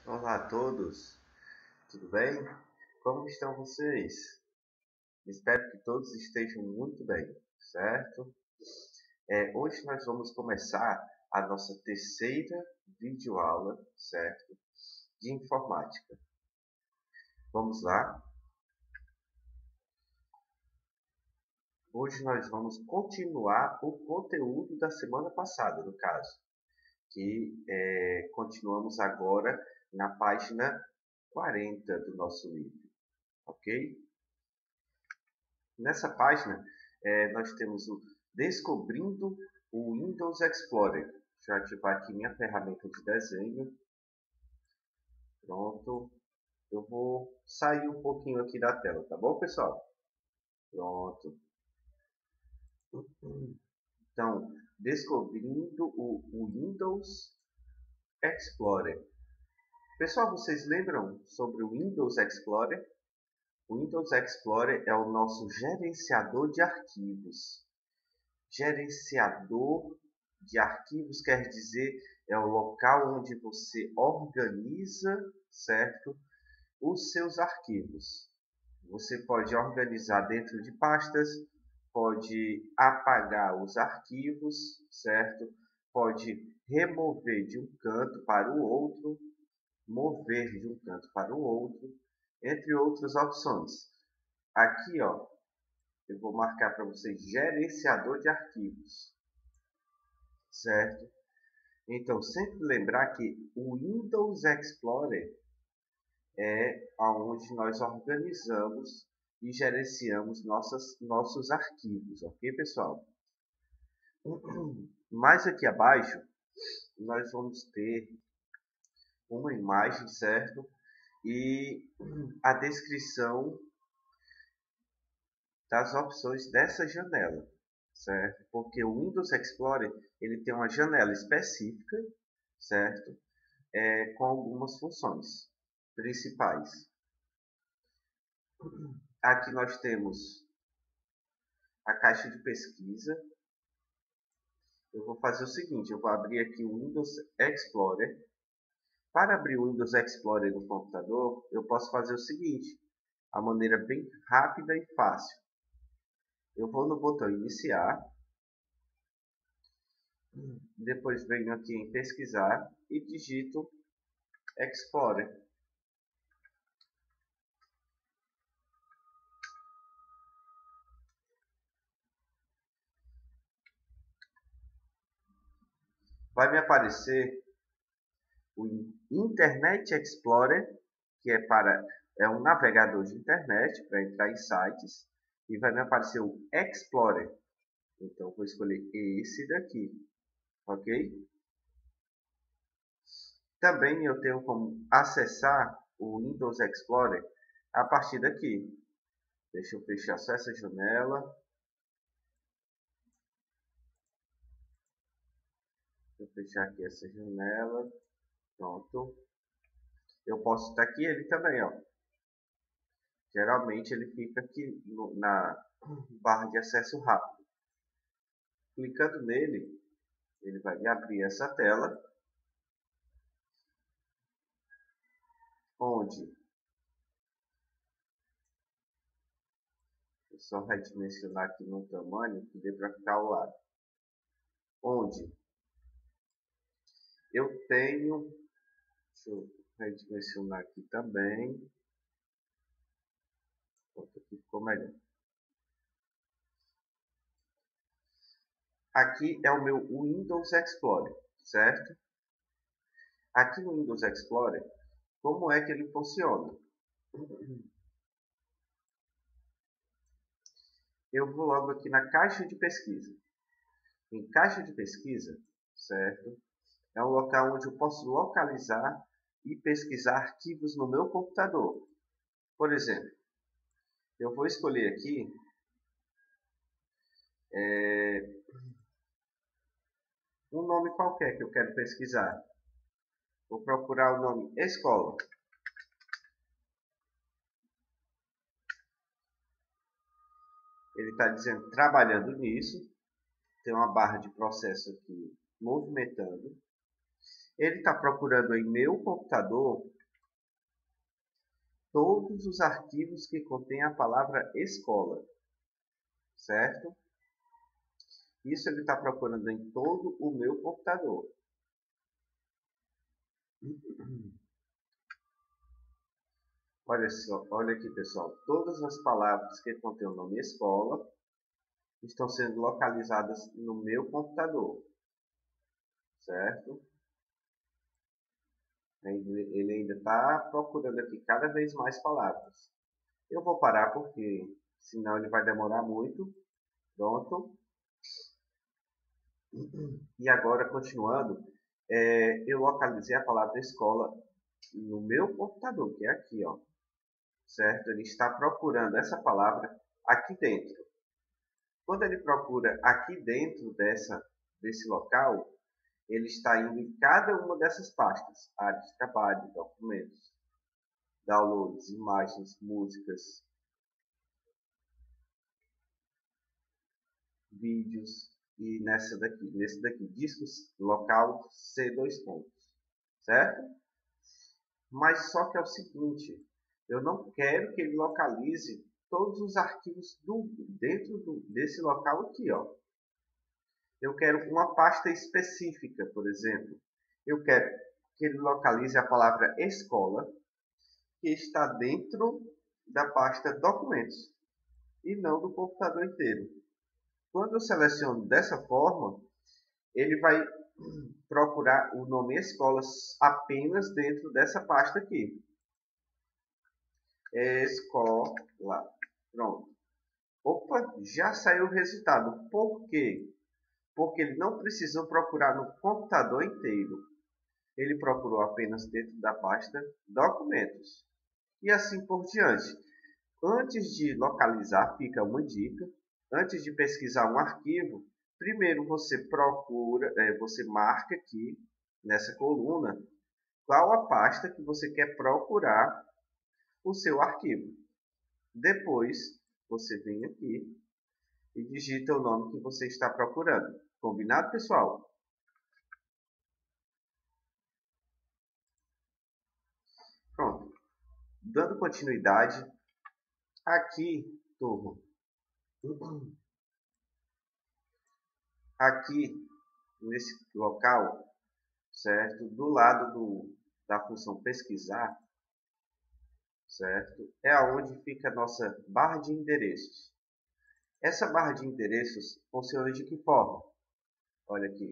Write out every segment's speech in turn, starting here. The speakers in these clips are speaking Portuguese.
Olá a todos, tudo bem? Como estão vocês? Espero que todos estejam muito bem, certo? Hoje nós vamos começar a nossa terceira videoaula, certo? De informática. Vamos lá? Hoje nós vamos continuar o conteúdo da semana passada, no caso, que continuamos agora na página 40 do nosso livro, ok? Nessa página, nós temos o Descobrindo o Windows Explorer. Deixa eu ativar aqui minha ferramenta de desenho. Pronto. Eu vou sair um pouquinho aqui da tela, tá bom, pessoal? Pronto. Então, Descobrindo o Windows Explorer. Pessoal, vocês lembram sobre o Windows Explorer? O Windows Explorer é o nosso gerenciador de arquivos. Gerenciador de arquivos quer dizer é o local onde você organiza, certo, os seus arquivos. Você pode organizar dentro de pastas, pode apagar os arquivos, certo? Pode remover de um canto para o outro, mover de um canto para o outro, entre outras opções. Aqui, ó, eu vou marcar para vocês gerenciador de arquivos, certo? Então, sempre lembrar que o Windows Explorer é onde nós organizamos e gerenciamos nossos arquivos, ok, pessoal? Mais aqui abaixo, nós vamos ter uma imagem, certo? E a descrição das opções dessa janela, certo? Porque o Windows Explorer ele tem uma janela específica, certo? Com algumas funções principais. Aqui nós temos a caixa de pesquisa. Eu vou fazer o seguinte, eu vou abrir aqui o Windows Explorer. Para abrir o Windows Explorer no computador, eu posso fazer o seguinte, a maneira bem rápida e fácil. Eu vou no botão iniciar, depois venho aqui em pesquisar e digito Explorer. Vai me aparecer o Internet Explorer, que é um navegador de internet para entrar em sites, e vai me aparecer o Explorer. Então vou escolher esse daqui, ok? Também eu tenho como acessar o Windows Explorer a partir daqui. Deixa eu fechar só essa janela. Vou fechar aqui essa janela. Pronto. Eu posso estar aqui ele também, ó. Geralmente ele fica aqui na barra de acesso rápido. Clicando nele, ele vai me abrir essa tela, onde eu só redimensionar aqui no tamanho que dê para ficar ao lado. Onde eu tenho, deixa eu redimensionar aqui também. Pronto, aqui ficou melhor. Aqui é o meu Windows Explorer, certo? Aqui no Windows Explorer, como é que ele funciona? Eu vou logo aqui na caixa de pesquisa. Em caixa de pesquisa, certo? É um local onde eu posso localizar e pesquisar arquivos no meu computador. Por exemplo, eu vou escolher aqui um nome qualquer que eu quero pesquisar. Vou procurar o nome escola. Ele está dizendo trabalhando nisso. Tem uma barra de processo aqui movimentando. Ele está procurando em meu computador todos os arquivos que contêm a palavra escola, certo? Isso ele está procurando em todo o meu computador. Olha só, olha aqui pessoal, todas as palavras que contêm o nome escola estão sendo localizadas no meu computador, certo? Ele ainda está procurando aqui cada vez mais palavras. Eu vou parar porque senão ele vai demorar muito. Pronto. E agora, continuando, eu localizei a palavra escola no meu computador, que é aqui, ó. Certo? Ele está procurando essa palavra aqui dentro. Quando ele procura aqui dentro desse local, ele está indo em cada uma dessas pastas. Área de trabalho, documentos, downloads, imagens, músicas, vídeos e nesse daqui, discos local C2 pontos, certo? Mas só que é o seguinte, eu não quero que ele localize todos os arquivos dentro desse local aqui, ó. Eu quero uma pasta específica, por exemplo. Eu quero que ele localize a palavra escola, que está dentro da pasta documentos, e não do computador inteiro. Quando eu seleciono dessa forma, ele vai procurar o nome escolas apenas dentro dessa pasta aqui. Escola. Pronto. Opa, já saiu o resultado. Por quê? Porque ele não precisou procurar no computador inteiro. Ele procurou apenas dentro da pasta documentos. E assim por diante. Antes de localizar, fica uma dica. Antes de pesquisar um arquivo, primeiro você você marca aqui nessa coluna qual a pasta que você quer procurar o seu arquivo. Depois você vem aqui e digita o nome que você está procurando. Combinado, pessoal? Pronto. Dando continuidade, aqui, turma, aqui nesse local, certo? Do lado da função pesquisar, certo? É aonde fica a nossa barra de endereços. Essa barra de endereços funciona de que forma? Olha aqui.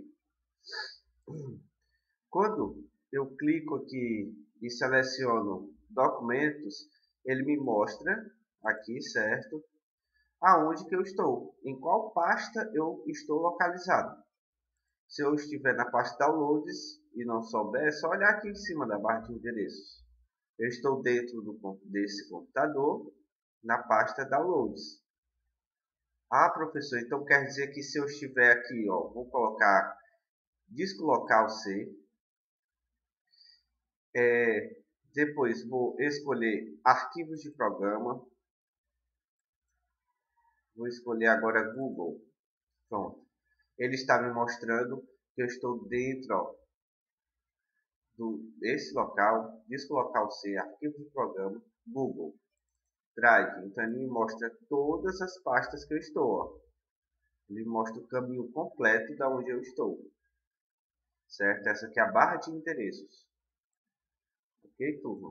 Quando eu clico aqui e seleciono documentos, ele me mostra aqui, certo? Aonde que eu estou, em qual pasta eu estou localizado. Se eu estiver na pasta Downloads e não souber, é só olhar aqui em cima da barra de endereços. Eu estou dentro desse computador, na pasta Downloads. Ah, professor, então quer dizer que se eu estiver aqui, ó, vou colocar disco local C. Depois vou escolher arquivos de programa. Vou escolher agora Google. Pronto. Ele está me mostrando que eu estou dentro, ó, desse local, disco local C, arquivo de programa, Google Drive. Então ele me mostra todas as pastas que eu estou. Ó. Ele mostra o caminho completo de onde eu estou. Certo? Essa aqui é a barra de endereços. Ok, turma?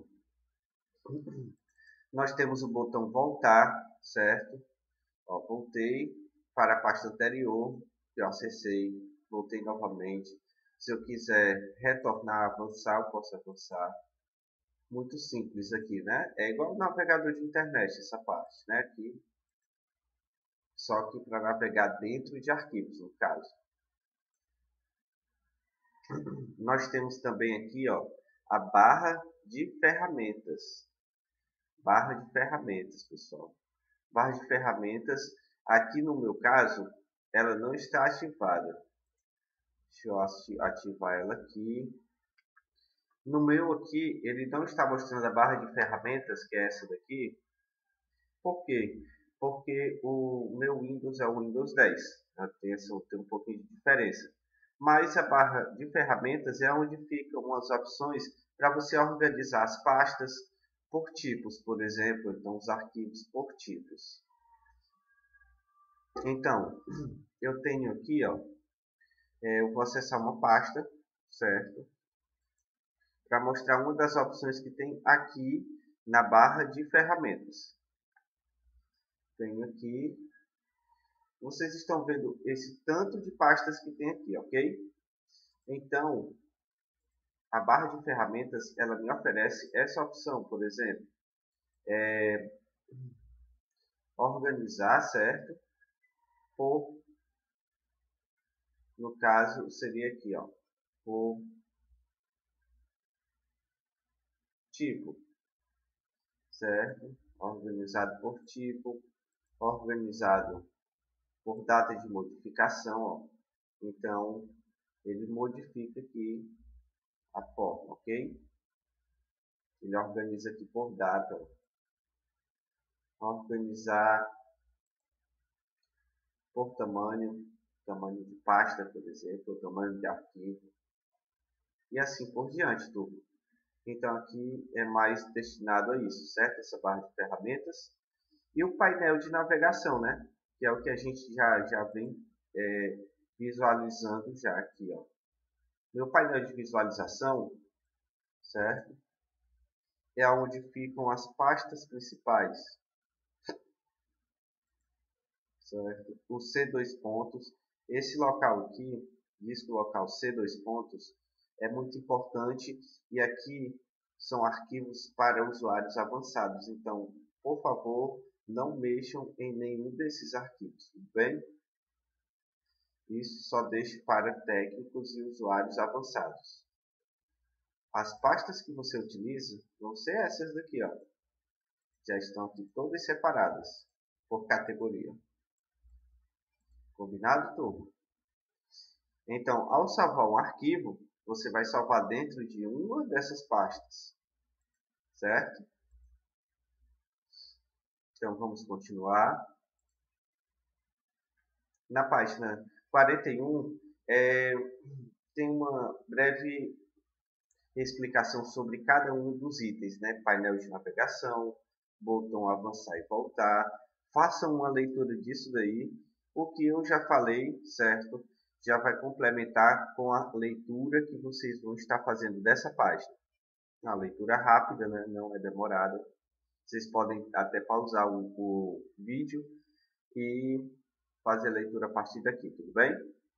Nós temos o botão voltar, certo? Ó, voltei para a pasta anterior, que eu acessei, voltei novamente. Se eu quiser retornar, avançar, eu posso avançar. Muito simples aqui, né? É igual o navegador de internet, essa parte, né? Aqui. Só que para navegar dentro de arquivos, no caso. Nós temos também aqui, ó, a barra de ferramentas. Barra de ferramentas, pessoal. Barra de ferramentas, aqui no meu caso, ela não está ativada. Deixa eu ativar ela aqui. No meu aqui, ele não está mostrando a barra de ferramentas, que é essa daqui. Por quê? Porque o meu Windows é o Windows 10. Tem um pouquinho de diferença. Mas a barra de ferramentas é onde ficam as opções para você organizar as pastas, por tipos, por exemplo, então os arquivos por tipos. Então, eu tenho aqui, ó, eu vou acessar uma pasta, certo? Para mostrar uma das opções que tem aqui na barra de ferramentas. Tenho aqui, vocês estão vendo esse tanto de pastas que tem aqui, ok? Então, a barra de ferramentas, ela me oferece essa opção, por exemplo, organizar, certo? Por, no caso, seria aqui, ó, por tipo, certo? Organizado por tipo, organizado por data de modificação, ó. Então, ele modifica aqui a forma, ok? Ele organiza aqui por data, ó. Organizar por tamanho de pasta, por exemplo, tamanho de arquivo, e assim por diante, tudo. Então aqui é mais destinado a isso, certo? Essa barra de ferramentas. E o painel de navegação, né? Que é o que a gente já vem visualizando já aqui, ó. Meu painel de visualização, certo? É onde ficam as pastas principais, certo? O C2 pontos. Esse local aqui, disco local C2 pontos, é muito importante e aqui são arquivos para usuários avançados. Então, por favor, não mexam em nenhum desses arquivos, tudo bem? Isso só deixe para técnicos e usuários avançados. As pastas que você utiliza vão ser essas daqui, ó. Já estão aqui todas separadas por categoria. Combinado, turma? Então, ao salvar um arquivo, você vai salvar dentro de uma dessas pastas, certo? Então, vamos continuar. Na página 41, tem uma breve explicação sobre cada um dos itens, né? Painel de navegação, botão avançar e voltar. Façam uma leitura disso daí. O que eu já falei, certo? Já vai complementar com a leitura que vocês vão estar fazendo dessa página. Uma leitura rápida, né? Não é demorada. Vocês podem até pausar o vídeo e fazer a leitura a partir daqui, tudo bem?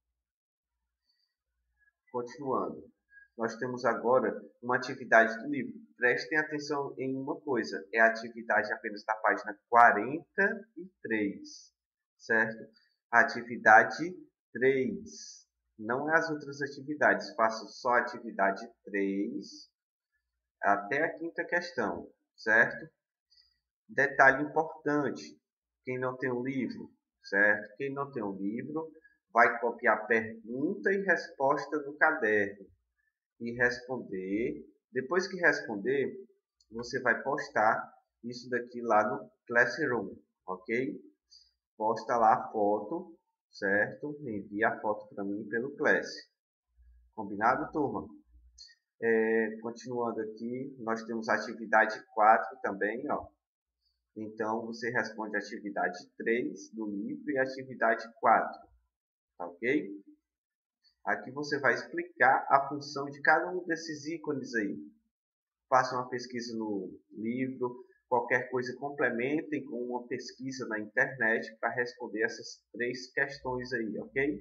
Continuando. Nós temos agora uma atividade do livro. Prestem atenção em uma coisa. É a atividade apenas da página 43, certo? A atividade 3. Não é as outras atividades. Faço só a atividade 3 até a quinta questão, certo? Detalhe importante. Quem não tem o livro, certo? Quem não tem o livro vai copiar pergunta e resposta no caderno e responder. Depois que responder, você vai postar isso daqui lá no Classroom, ok? Posta lá a foto, certo? Envia a foto para mim pelo Class. Combinado, turma? Continuando aqui, nós temos a atividade 4 também, ó. Então, você responde a atividade 3 do livro e a atividade 4, tá ok? Aqui você vai explicar a função de cada um desses ícones aí. Faça uma pesquisa no livro, qualquer coisa complementem com uma pesquisa na internet para responder essas 3 questões aí, ok?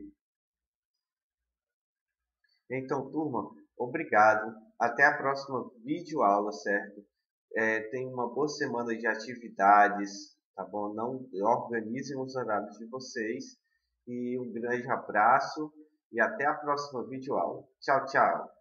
Então, turma, obrigado. Até a próxima videoaula, certo? Tenha uma boa semana de atividades, tá bom? Não organizem os horários de vocês. E um grande abraço e até a próxima videoaula. Tchau, tchau!